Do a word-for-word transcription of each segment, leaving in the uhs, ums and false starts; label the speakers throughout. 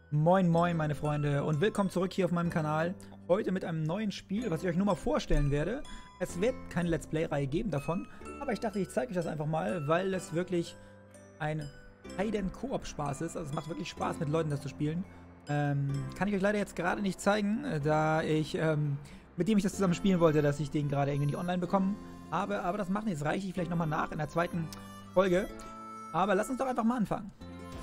Speaker 1: Moin moin meine Freunde und willkommen zurück hier auf meinem Kanal. Heute mit einem neuen Spiel, was ich euch nur mal vorstellen werde. Es wird keine Let's Play-Reihe geben davon, aber ich dachte, ich zeige euch das einfach mal, weil es wirklich ein Heiden-Koop-Spaß ist. Also es macht wirklich Spaß, mit Leuten das zu spielen. Ähm, kann ich euch leider jetzt gerade nicht zeigen, da ich, ähm, mit dem ich das zusammen spielen wollte, dass ich den gerade irgendwie nicht online bekommen habe. Aber das macht nichts, reiche ich vielleicht nochmal nach in der zweiten Folge. Aber lasst uns doch einfach mal anfangen.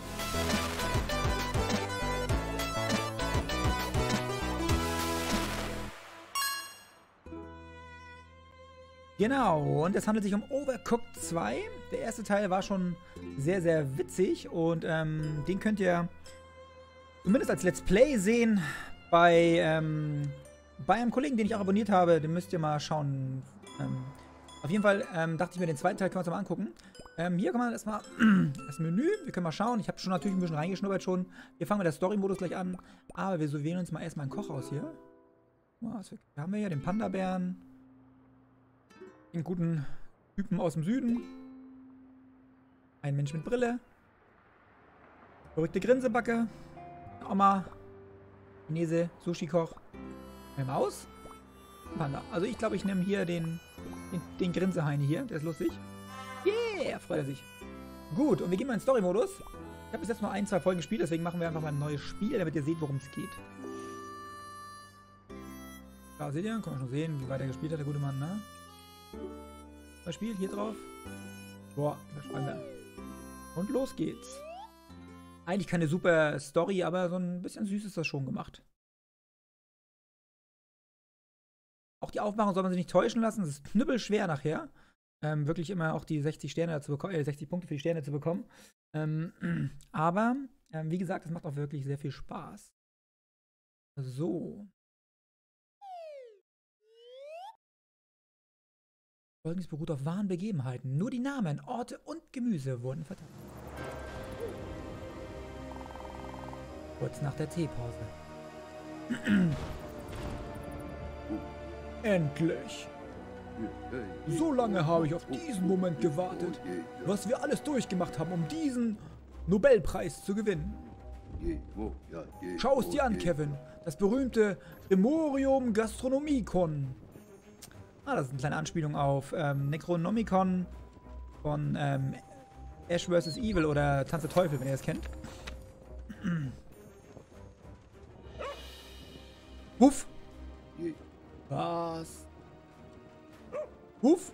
Speaker 1: Genau, und es handelt sich um Overcooked zwei. Der erste Teil war schon sehr, sehr witzig und ähm, den könnt ihr zumindest als Let's Play sehen bei, ähm, bei einem Kollegen, den ich auch abonniert habe. Den müsst ihr mal schauen. Ähm, auf jeden Fall ähm, dachte ich mir, den zweiten Teil können wir uns mal angucken. Ähm, hier kann man erstmal das Menü, wir können mal schauen. Ich habe schon natürlich ein bisschen reingeschnuppert schon. Wir fangen mit der Story-Modus gleich an, aber wir wählen uns mal erstmal einen Koch aus hier. Was haben wir hier? Den Panda-Bären. Den guten Typen aus dem Süden. Ein Mensch mit Brille. Verrückte Grinsebacke. Oma. Chinese, Sushi-Koch. Eine Maus. Panda. Also ich glaube, ich nehme hier den, den, den Grinseheini hier. Der ist lustig. Yeah, freut er sich. Gut, und wir gehen mal in Story-Modus. Ich habe bis jetzt nur ein, zwei Folgen gespielt, deswegen machen wir einfach mal ein neues Spiel, damit ihr seht, worum es geht. Da seht ihr, kann man schon sehen, wie weit er gespielt hat, der gute Mann, ne? Das Spiel hier drauf. Boah, das schreiben wir. Und los geht's. Eigentlich keine super Story, aber so ein bisschen süß ist das schon gemacht. Auch die Aufmachung soll man sich nicht täuschen lassen. Es ist knüppelschwer nachher. Ähm, wirklich immer auch die sechzig Sterne zu bekommen, äh, sechzig Punkte für die Sterne zu bekommen. Ähm, aber, ähm, wie gesagt, es macht auch wirklich sehr viel Spaß. So. Folgendes beruht auf wahren Begebenheiten. Nur die Namen, Orte und Gemüse wurden verteilt. Kurz nach der Teepause. Endlich! So lange habe ich auf diesen Moment gewartet, was wir alles durchgemacht haben, um diesen Nobelpreis zu gewinnen. Schau es dir an, Kevin. Das berühmte Remorium Gastronomicon. Ah, das ist eine kleine Anspielung auf ähm, Necronomicon von ähm, Ash versus. Evil oder Tanz der Teufel, wenn ihr das kennt. Huff! Was? Huff!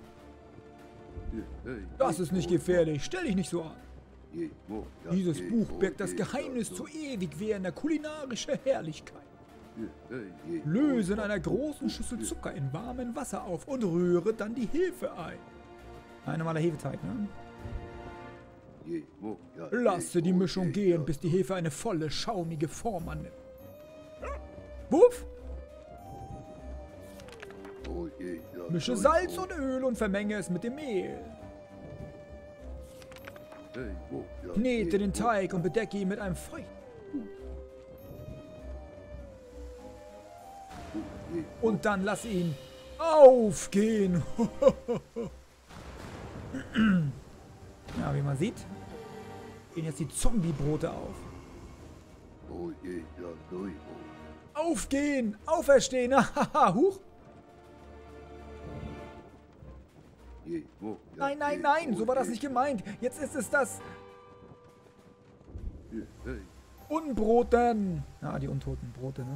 Speaker 1: Das ist nicht gefährlich, stell dich nicht so an. Dieses Buch birgt das Geheimnis zu ewig währender kulinarischer Herrlichkeit. Löse in einer großen Schüssel Zucker in warmem Wasser auf und rühre dann die Hefe ein. Ein normaler Hefeteig, ne? Lasse die Mischung gehen, bis die Hefe eine volle, schaumige Form annimmt. Wuff! Mische Salz und Öl und vermenge es mit dem Mehl. Knete den Teig und bedecke ihn mit einem feuchten. Und dann lass ihn aufgehen. Ja, wie man sieht, gehen jetzt die Zombie-Brote auf. Aufgehen! Auferstehen! Huch! Nein, nein, nein! So war das nicht gemeint! Jetzt ist es das Unbroten! Ja, die untoten Brote, ne?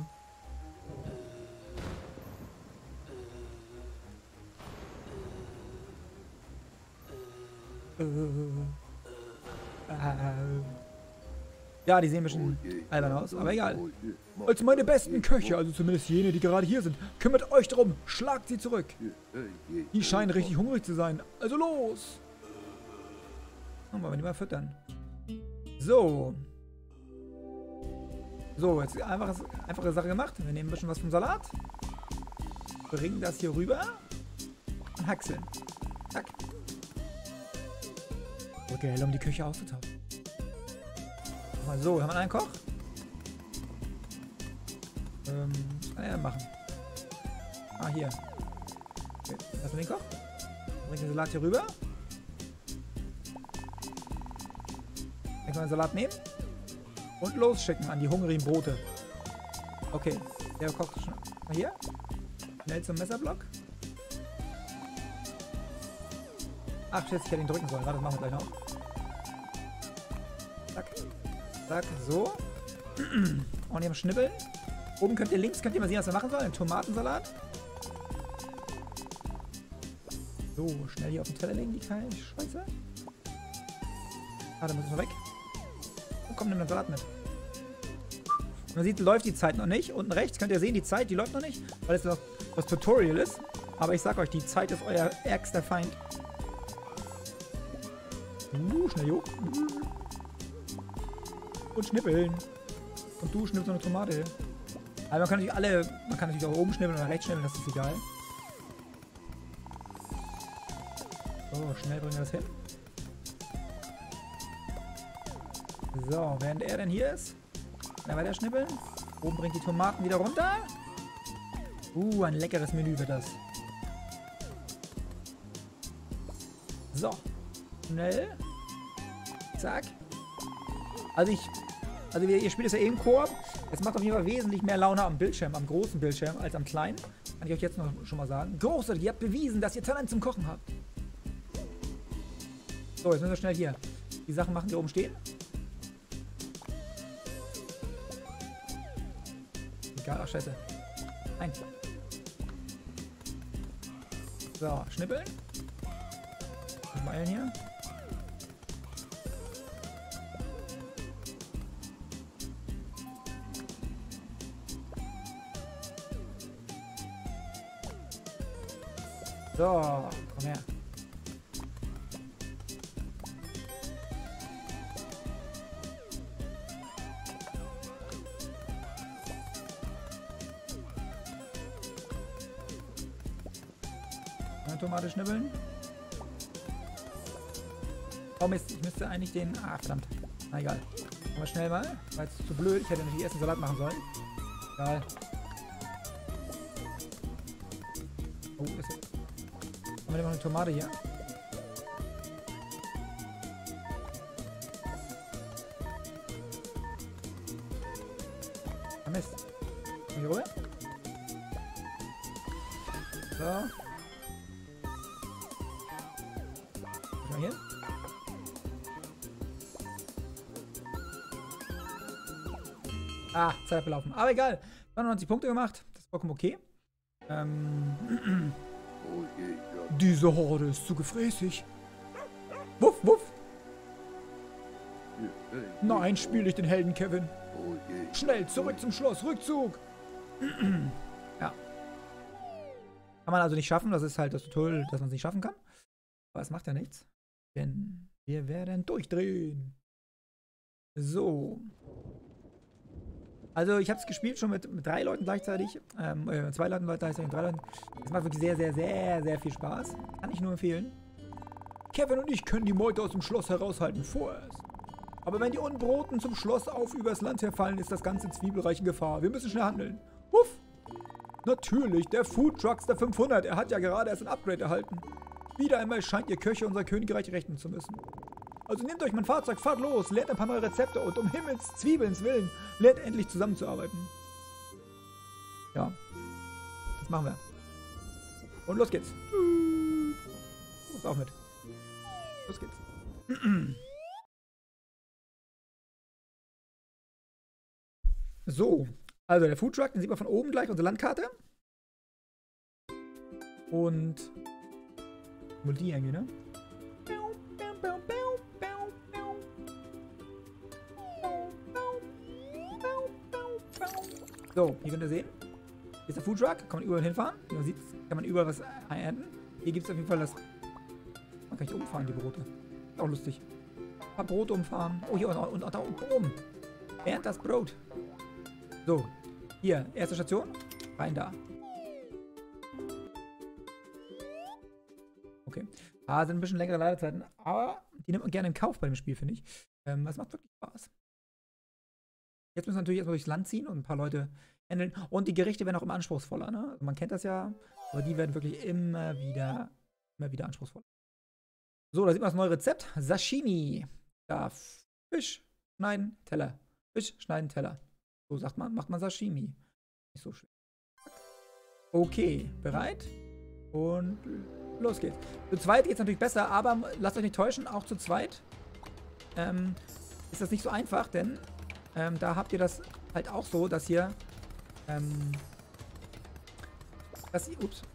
Speaker 1: Ja, die sehen ein bisschen albern aus, aber egal. Als meine besten Köche, also zumindest jene, die gerade hier sind, kümmert euch darum, schlagt sie zurück. Die scheinen richtig hungrig zu sein, also los! Dann wollen wir die mal füttern. So. So, jetzt einfache, einfache Sache gemacht. Wir nehmen ein bisschen was vom Salat. Bringen das hier rüber. Und hackseln. Zack. Drücke L, um die Küche auszutauschen. Mal so, haben wir einen Koch? Ähm, was kann er denn machen? Ah, hier. Okay, lassen wir den Koch. Bring den Salat hier rüber. Dann können wir den Salat nehmen. Und losschicken an die hungrigen Brote. Okay, der kocht schon. Hier. Schnell zum Messerblock. Ach, Scheiße, ich hätte ihn drücken sollen. Warte, das machen wir gleich noch. Zack. Zack, so. Und hier schnibbeln. Oben könnt ihr links, könnt ihr mal sehen, was wir machen sollen. Ein Tomatensalat. So, schnell hier auf den Teller legen, die kleine Scheiße. Ah, da muss ich noch weg. Und komm, nimm den Salat mit. Man sieht, läuft die Zeit noch nicht. Unten rechts könnt ihr sehen, die Zeit, die läuft noch nicht, weil es noch das Tutorial ist. Aber ich sag euch, die Zeit ist euer ärgster Feind. Uh, schnell hoch. Und schnippeln. Und du schnippst noch eine Tomate. Aber man kann natürlich alle, man kann natürlich auch oben schnippeln oder rechts schnippeln, das ist egal. So, schnell bringen wir das hin. So, während er denn hier ist, kann er weiter schnippeln. Oben bringt die Tomaten wieder runter. Uh, ein leckeres Menü wird das. So, schnell. Zack. Also ich, also ihr, ihr spielt es ja eh im Koop. Es macht auf jeden Fall wesentlich mehr Laune am Bildschirm, am großen Bildschirm, als am kleinen. Kann ich euch jetzt noch schon mal sagen. Großartig, ihr habt bewiesen, dass ihr Talent zum Kochen habt. So, jetzt müssen wir schnell hier die Sachen machen, die oben stehen. Egal, ach scheiße. Nein. So, schnippeln. Mal hier. So, komm her. Eine Tomate schnibbeln. Oh Mist, ich müsste eigentlich den... Ah, verdammt. Na egal. Machen wir schnell mal. War jetzt zu blöd. Ich hätte natürlich erst einen Salat machen sollen. Egal. Oh, ist jetzt... Haben wir noch eine Tomate hier? Ah, Mist. Komm hier rüber. So. Mal hier. Ah, Zeit abgelaufen. Aber egal. neunundneunzig Punkte gemacht. Das ist vollkommen okay. Ähm. Diese Horde ist zu gefräßig. Wuff, wuff. Nein, spiele ich den Helden, Kevin. Schnell, zurück zum Schloss. Rückzug. Ja. Kann man also nicht schaffen. Das ist halt das Tutorial, dass man es nicht schaffen kann. Aber es macht ja nichts. Denn wir werden durchdrehen. So. Also ich habe es gespielt schon mit, mit drei Leuten gleichzeitig. Ähm, äh, zwei Leuten gleichzeitig und drei Leuten. Es macht wirklich sehr, sehr, sehr, sehr viel Spaß. Kann ich nur empfehlen. Kevin und ich können die Meute aus dem Schloss heraushalten, vorerst. Aber wenn die Unbroten zum Schloss auf übers Land herfallen, ist das ganze Zwiebelreich in Gefahr. Wir müssen schnell handeln. Huff! Natürlich, der Food Truckster fünfhundert. Er hat ja gerade erst ein Upgrade erhalten. Wieder einmal scheint ihr Köche unser Königreich rechnen zu müssen. Also nehmt euch mein Fahrzeug, fahrt los, lernt ein paar neue Rezepte und um Himmels Zwiebelns Willen, lernt endlich zusammenzuarbeiten. Ja, das machen wir. Und los geht's. Los auch mit. Los geht's. So, also der Foodtruck, den sieht man von oben gleich, unsere Landkarte. Und wo die irgendwie, ne? So, hier könnt ihr sehen. Hier ist der Foodtruck, kann man überall hinfahren. Wie man sieht, kann man überall was ernten. Hier gibt es auf jeden Fall das... Man kann nicht umfahren, die Brote. Ist auch lustig. Ein paar Brote umfahren. Oh, hier und, und, und da oben. Ernt das Brot. So, hier, erste Station. Rein da. Okay. Ah, sind ein bisschen längere Ladezeiten, aber die nimmt man gerne in Kauf bei dem Spiel, finde ich. Ähm, das macht wirklich Spaß. Jetzt müssen wir natürlich erstmal durchs Land ziehen und ein paar Leute handeln. Und die Gerichte werden auch immer anspruchsvoller, ne? Also man kennt das ja, aber die werden wirklich immer wieder, immer wieder anspruchsvoller. So, da sieht man das neue Rezept. Sashimi. Da Fisch schneiden, Teller. Fisch, schneiden, Teller. So sagt man, macht man Sashimi. Nicht so schwer. Okay, bereit? Und los geht's. Zu zweit geht es natürlich besser, aber lasst euch nicht täuschen, auch zu zweit ähm, ist das nicht so einfach, denn ähm, da habt ihr das halt auch so, dass ihr ähm, dass ihr, ups,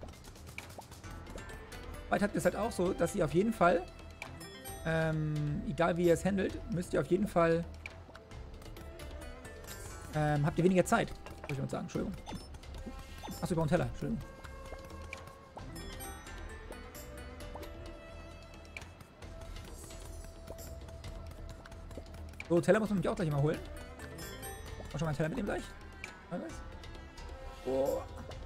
Speaker 1: weit habt ihr es halt auch so, dass ihr auf jeden Fall ähm, egal wie ihr es handelt, müsst ihr auf jeden Fall ähm, habt ihr weniger Zeit, würde ich mal sagen, Entschuldigung. Achso, über einen Teller, Entschuldigung. So, Teller muss man mich auch gleich mal holen. Auch schon mal einen Teller mitnehmen gleich. Oh.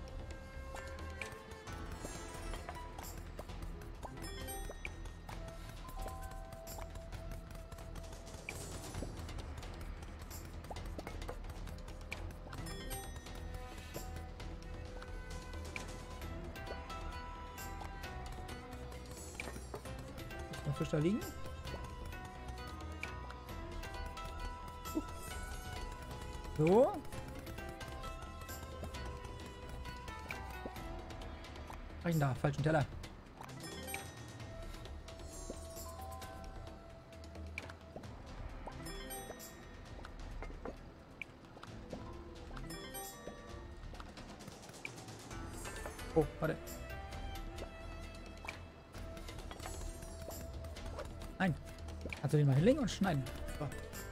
Speaker 1: Ist noch Fisch da liegen? So. Was ich denn da? Falschen Teller. Oh, warte. Nein. Kannst du den mal hinlegen und schneiden. So.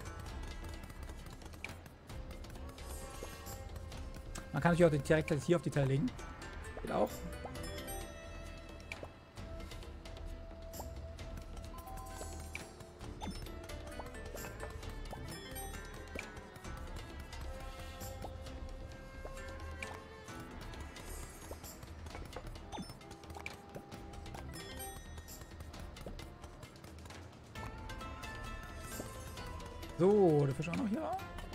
Speaker 1: Man kann natürlich auch direkt das hier auf die Teller legen. Geht auch. So, der Fisch auch noch hier.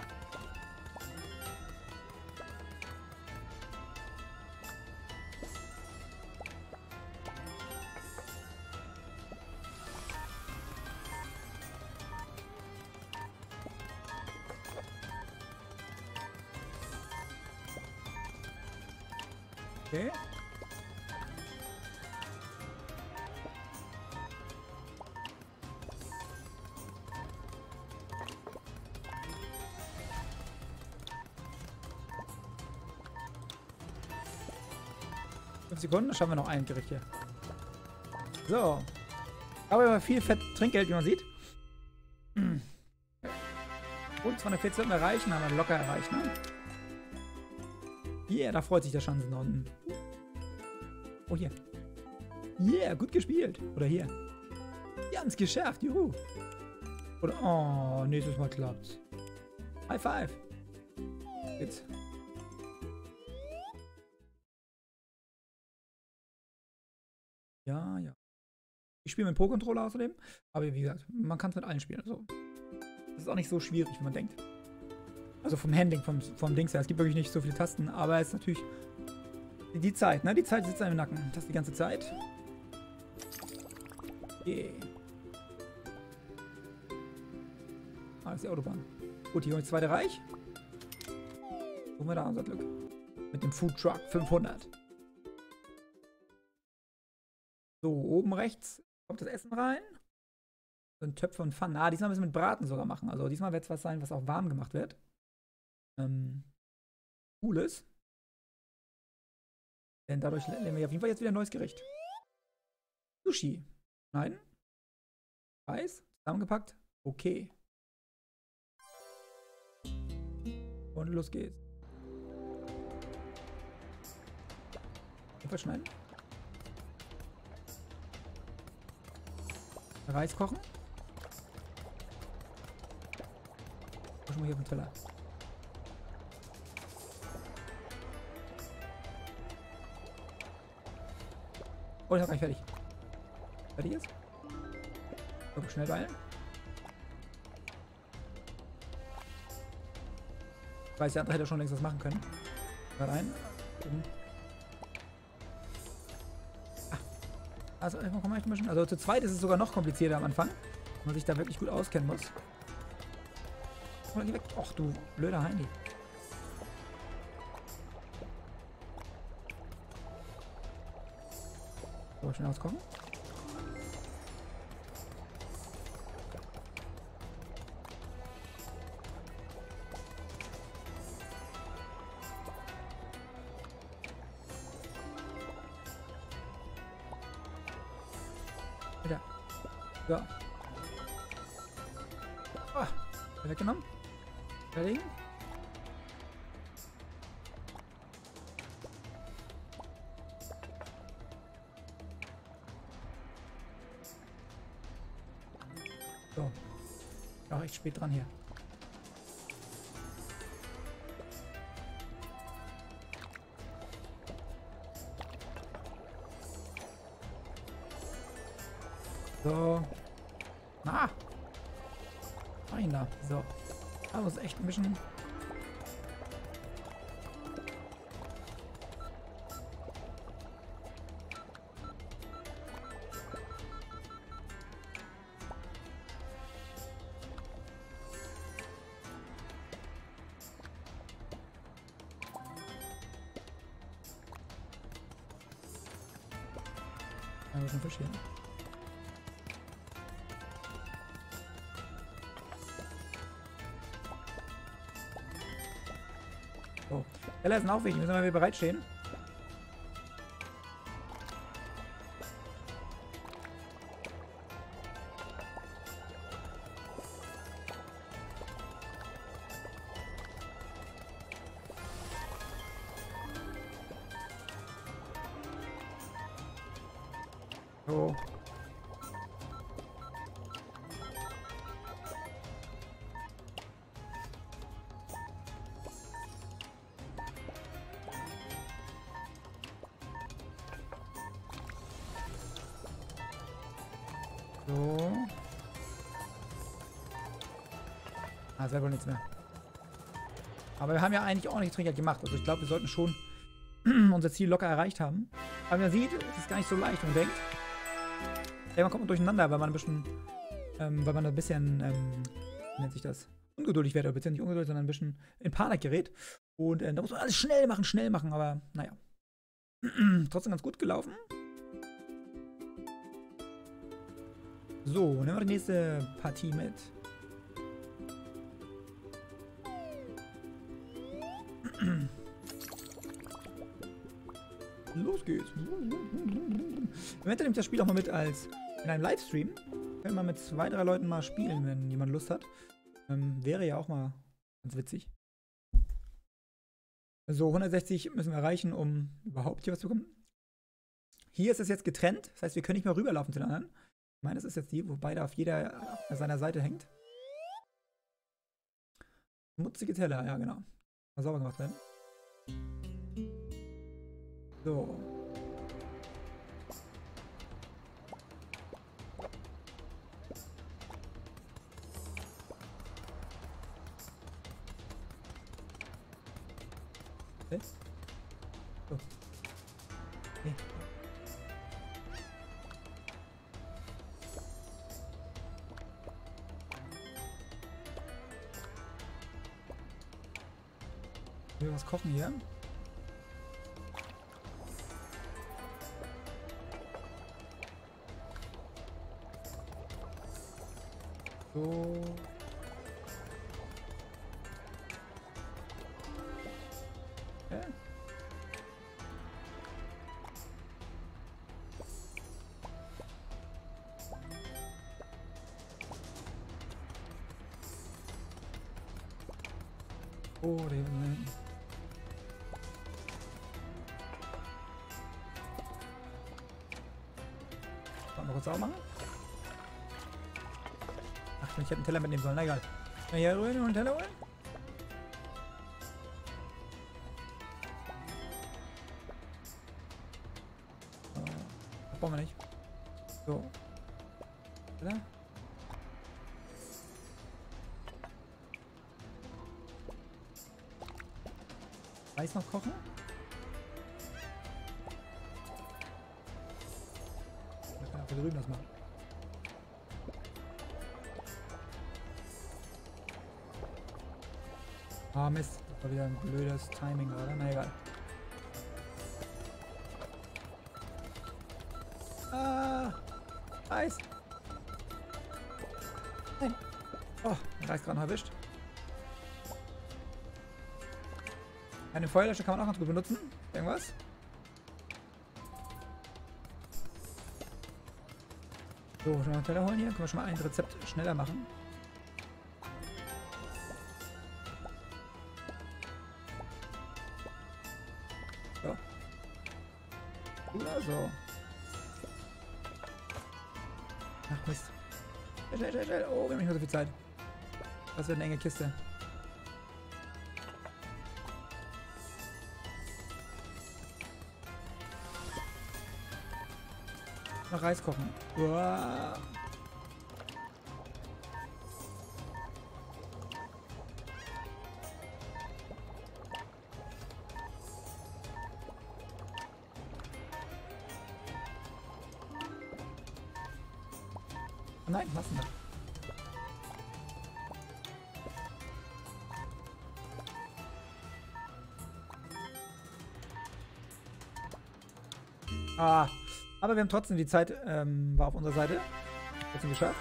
Speaker 1: Okay. fünf Sekunden, dann schaffen wir noch ein Gericht hier. So. Aber viel Fett Trinkgeld, wie man sieht. Und zweihundertvierzig sollten wir erreichen, haben wir locker erreicht, ne? Yeah, da freut sich der Schanzen da unten. Oh, hier. Yeah, gut gespielt. Oder hier. Ganz geschafft, juhu. Oder, oh, nächstes Mal klappt's. High five. Jetzt. Ja, ja. Ich spiele mit Pro-Controller außerdem. Aber wie gesagt, man kann es mit allen spielen. Also, das ist auch nicht so schwierig, wie man denkt. Also vom Handling, vom, vom Dings her. Es gibt wirklich nicht so viele Tasten, aber es ist natürlich die Zeit, ne? Die Zeit sitzt einem im Nacken. Das die ganze Zeit. Okay. Ah, das ist die Autobahn. Gut, hier kommt das zweite Reich. Suchen wir da unser Glück. Mit dem Food Truck fünfhundert. So, oben rechts kommt das Essen rein. So ein Töpfe und Pfannen. Ah, diesmal müssen wir mit Braten sogar machen. Also diesmal wird es was sein, was auch warm gemacht wird. Ähm, cool ist. Denn dadurch lernen wir auf jeden Fall jetzt wieder ein neues Gericht. Sushi. Schneiden. Reis. Zusammengepackt. Okay. Und los geht's. Verschneiden. Reis kochen. Schon mal hier auf den Teller. Oh, ich hab gar nicht fertig. Fertig ist. So, schnell beeilen. Ich weiß, der andere hätte schon längst was machen können. Da rein. Oben. Ah. Also, einfach mal ein bisschen. Also, zu zweit ist es sogar noch komplizierter am Anfang. Wenn man sich da wirklich gut auskennen muss. Oh, geh weg. Och, du blöder Heini. So, schnell auskochen. Wieder. So. Ah, weggenommen. Fertig. So. Auch echt spät dran hier. So. Na. Nein, da. So. Da muss echt ein bisschen. Da muss ein Fisch hier. So. Teller sind auch wichtig, müssen wir mal bereitstehen. So. So. Ah, selber nichts mehr. Aber wir haben ja eigentlich auch nichts Trinkgeld gemacht. Also ich glaube, wir sollten schon unser Ziel locker erreicht haben. Aber man sieht, es ist gar nicht so leicht und denkt. Irgendwann kommt man durcheinander, weil man ein bisschen, ähm, weil man ein bisschen, ähm, wie nennt sich das? Ungeduldig wird, oder beziehungsweise nicht ungeduldig, sondern ein bisschen in Panik gerät. Und äh, da muss man alles schnell machen, schnell machen, aber naja. Trotzdem ganz gut gelaufen. So, nehmen wir die nächste Partie mit. Los geht's. Eventuell nimmt das Spiel auch mal mit als in einem Livestream. Können wir mit zwei, drei Leuten mal spielen, wenn jemand Lust hat. Ähm, wäre ja auch mal ganz witzig. So, hundertsechzig müssen wir erreichen, um überhaupt hier was zu bekommen. Hier ist es jetzt getrennt. Das heißt, wir können nicht mehr rüberlaufen zu den anderen. Ich meine, das ist jetzt die, wo beide auf jeder auf seiner Seite hängt. Schmutzige Teller, ja genau. Mal sauber gemacht werden. So. Okay. So. Okay. Wir was kochen hier. So. Okay. Oh, der hinten. Mal kurz sauber machen. Ach, ich hätte einen Teller mitnehmen sollen. Na egal. Na hier rühren und einen Teller holen. So. Das brauchen wir nicht. So. Oder? Reis noch kochen? Wir können auch hier drüben das machen. Ah, Mist. Das war wieder ein blödes Timing gerade. Na egal. Ah. Eis. Nein. Oh, den Reiskran erwischt. Eine Feuerlöscher kann man auch ganz gut benutzen. Irgendwas? So, schon mal einen Teller holen hier. Können wir schon mal ein Rezept schneller machen. So. Oder so. Ach Mist. Schnell, schnell, schnell. Oh, wir haben nicht mehr so viel Zeit. Das wird eine enge Kiste. Noch Reis kochen. Uah. Oh nein, lassen wir. Ah. Aber wir haben trotzdem die Zeit, ähm, war auf unserer Seite. Trotzdem geschafft.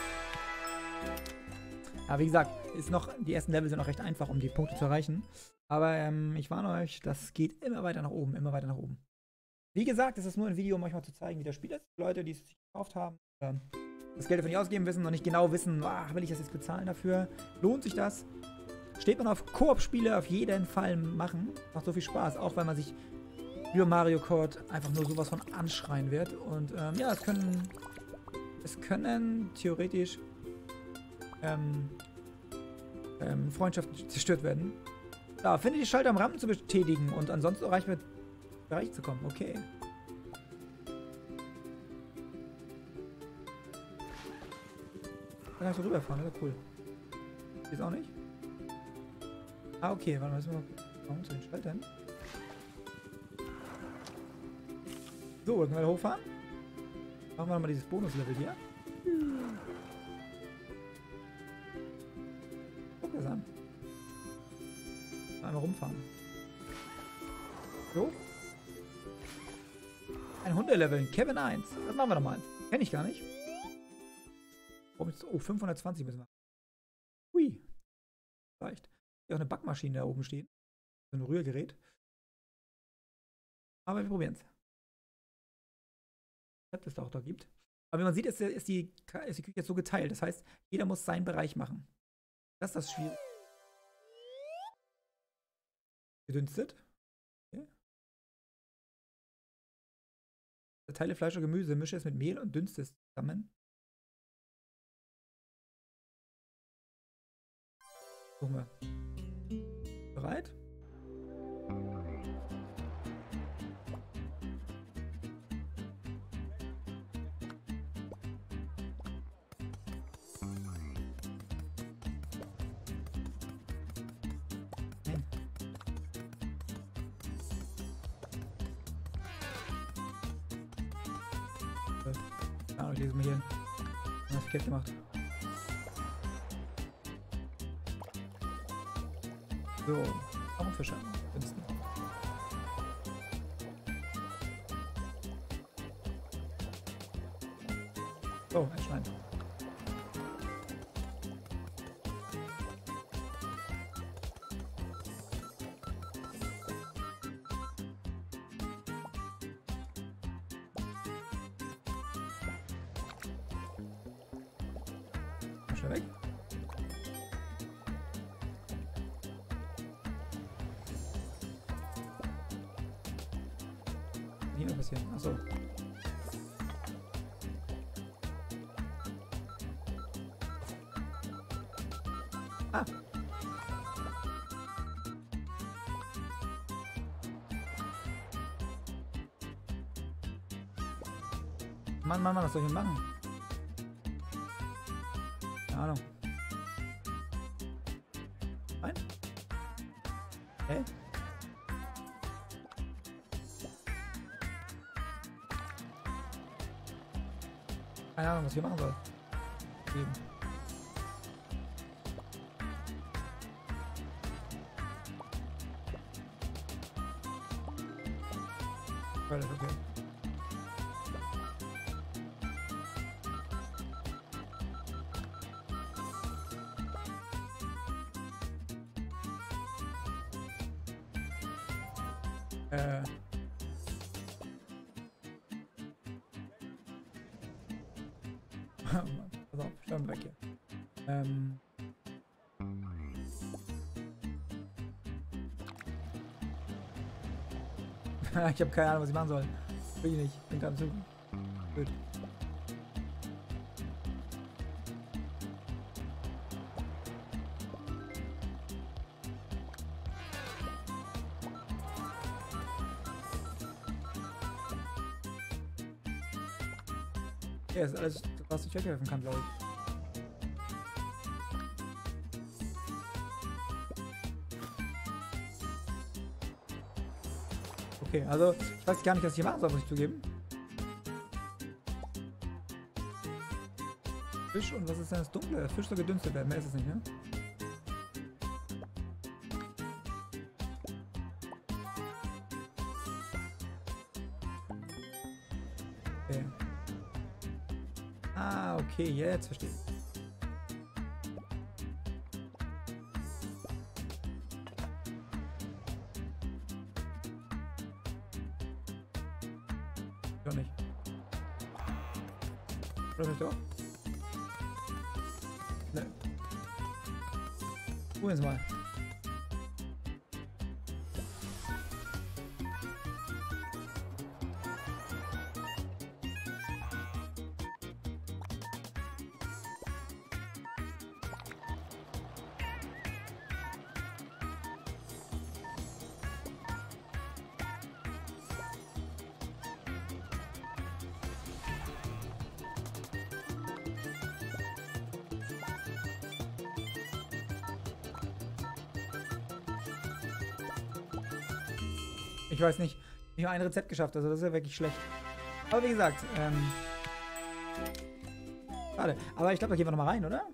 Speaker 1: Aber wie gesagt, ist noch, die ersten Level sind noch recht einfach, um die Punkte zu erreichen. Aber ähm, ich warne euch, das geht immer weiter nach oben, immer weiter nach oben. Wie gesagt, es ist nur ein Video, um euch mal zu zeigen, wie das Spiel ist. Leute, die es sich gekauft haben, äh, das Geld dafür nicht ausgeben wissen und nicht genau wissen, ah, will ich das jetzt bezahlen dafür? Lohnt sich das? Steht man auf Koop-Spiele auf jeden Fall machen. Macht so viel Spaß, auch weil man sich über Mario Kart einfach nur sowas von anschreien wird. Und ähm, ja, es können, es können theoretisch ähm, ähm, Freundschaften zerstört werden. Da, finde die Schalter am Rampen zu betätigen und ansonsten erreicht mit Bereich zu kommen. Okay. Da kann ich so rüberfahren, das ist cool. Ist auch nicht? Ah, okay, warte mal, müssen wir mal zu den Schaltern. So, dann können wir da hochfahren. Machen wir nochmal dieses Bonuslevel hier. Guck das an. Einmal rumfahren. So. Ein Hundelevel, Kevin eins. Das machen wir doch mal. Kenn ich gar nicht. Oh, fünfhundertzwanzig müssen wir. Hui. Vielleicht. Hier auch eine Backmaschine da oben stehen. So ein Rührgerät. Aber wir probieren es. Es da auch da gibt. Aber wie man sieht, ist, ist, die, ist die Küche jetzt so geteilt. Das heißt, jeder muss seinen Bereich machen. Das ist das Schwierige. Gedünstet. Okay. Teile Fleisch und Gemüse, mische es mit Mehl und dünste es zusammen. Gucken wir. Bereit? Ah, ich lese mal hier. Was verkehrt gemacht. So, Augenfische. Dünsten. So, einschneiden. Weg. Hier noch passieren. Achso. Ah. Mann, Mann, Mann, was soll ich denn machen? Keine Ahnung. Nein? Hä? Keine Ahnung, was ich hier machen soll. Eben. Toilet, okay. Äh. Pass auf, schauen wir weg hier. Ähm. Ich habe keine Ahnung, was ich machen soll. Will ich nicht. Bin gerade zu blöd. Ja, das ist alles, was ich weghelfen kann, glaube ich. Okay, also ich weiß gar nicht, was ich hier machen soll, muss ich zugeben. Fisch und was ist denn das Dunkle? Das Fisch soll gedünstet werden, mehr ist es nicht, ne? Okay. Ah, okay, jetzt verstehe ich. Doch nicht. Oder vielleicht doch? Ne. Probieren wir mal. Ich weiß nicht. Ich habe ein Rezept geschafft, also das ist ja wirklich schlecht. Aber wie gesagt, ähm. Schade. Aber ich glaube, da gehen wir nochmal rein, oder?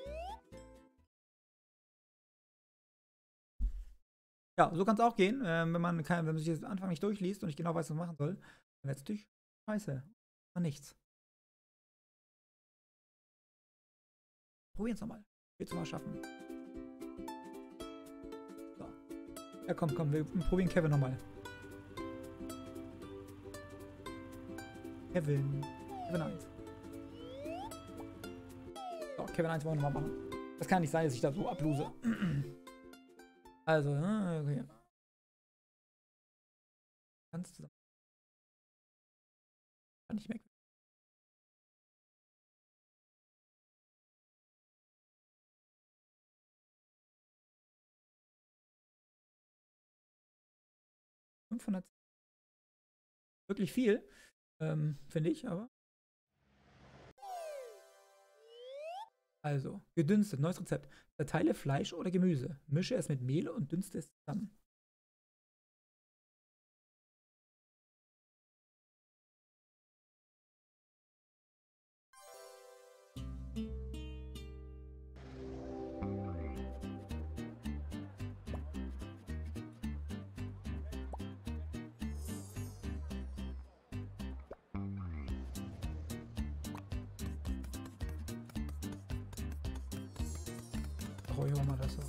Speaker 1: Ja, so kann es auch gehen. Ähm, wenn man kein, wenn man sich jetzt am Anfang nicht durchliest und nicht genau weiß, was man machen soll, dann wäre es natürlich scheiße. Aber nichts. Probieren es nochmal. Willst du mal schaffen. So. Ja, komm, komm, wir probieren Kevin nochmal. Kevin. Kevin eins. So, Kevin eins wollen wir nochmal machen. Das kann nicht sein, dass ich da so ablose. Also, okay. Ganz zusammen. Kann nicht mehr. fünfhundert. Wirklich viel, ähm, finde ich, aber. Also, gedünstet, neues Rezept. Zerteile Fleisch oder Gemüse. Mische es mit Mehl und dünste es zusammen. Oh, ich mal das so.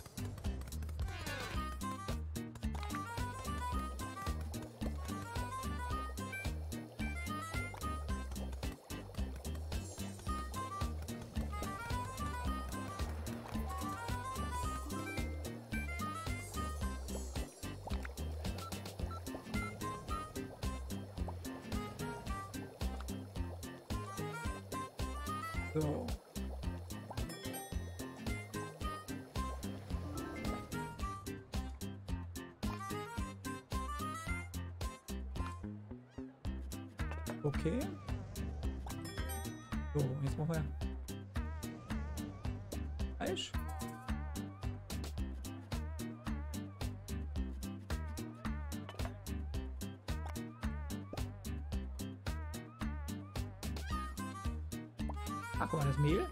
Speaker 1: So. Okay. So, jetzt machen wir Fleisch. Ach, guck mal, das Mehl.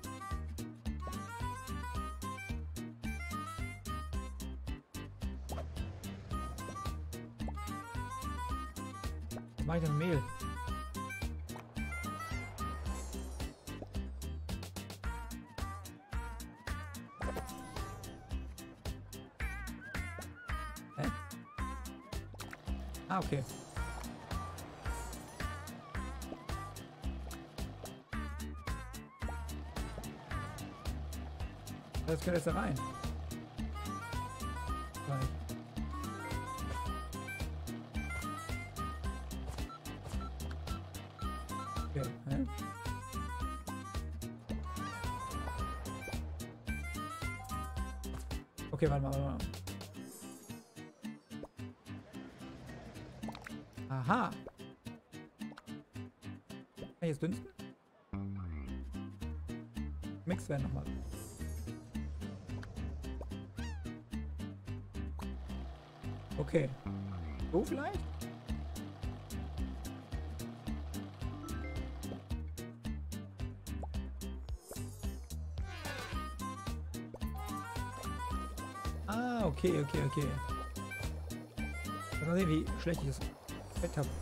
Speaker 1: Was mache ich denn mit Mehl? Hä? Ah, okay. Das gehört jetzt da rein. Rein. Okay, hä? Okay, warte mal, warte mal. Aha. Kann ich jetzt dünsten? Mix werden nochmal. Okay. So vielleicht? Ah, okay, okay, okay. Mal sehen, wie schlecht ich das Fett habe.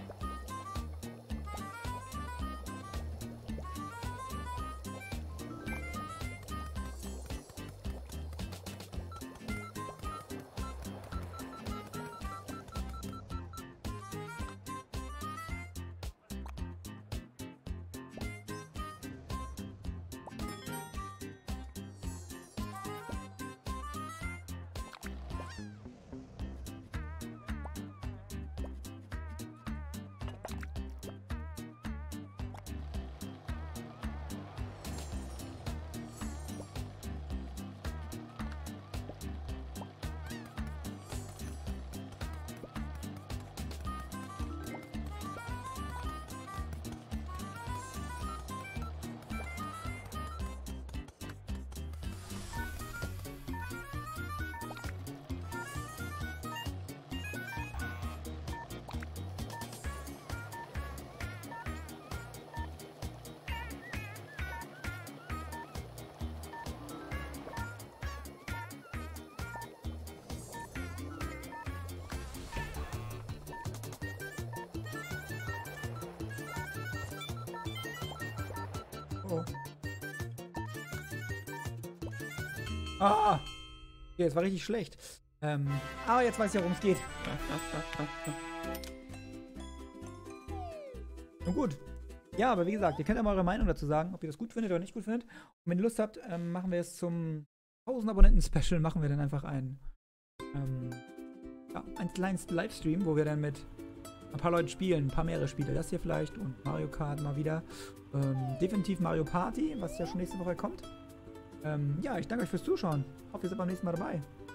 Speaker 1: Oh. Ah! Okay, das war richtig schlecht. Ähm, aber jetzt weiß ich ja, worum es geht. Nun gut. Ja, aber wie gesagt, ihr könnt ja mal eure Meinung dazu sagen, ob ihr das gut findet oder nicht gut findet. Und wenn ihr Lust habt, ähm, machen wir es zum tausend Abonnenten-Special, machen wir dann einfach ein, ähm, ja, ein kleines Livestream, wo wir dann mit ein paar Leuten spielen, ein paar mehrere Spiele. Das hier vielleicht und Mario Kart mal wieder. Ähm, definitiv Mario Party, was ja schon nächste Woche kommt. Ähm, ja, ich danke euch fürs Zuschauen. Hoffe, ihr seid beim nächsten Mal dabei.